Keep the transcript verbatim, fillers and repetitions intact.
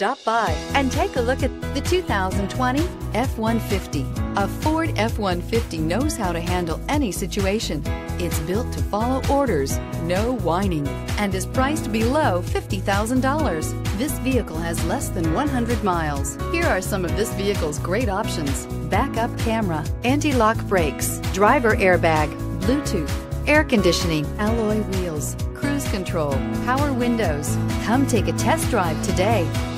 Stop by and take a look at the two thousand twenty F one fifty. A Ford F one fifty knows how to handle any situation. It's built to follow orders, no whining, and is priced below fifty thousand dollars. This vehicle has less than one hundred miles. Here are some of this vehicle's great options: backup camera, anti-lock brakes, driver airbag, Bluetooth, air conditioning, alloy wheels, cruise control, power windows. Come take a test drive today.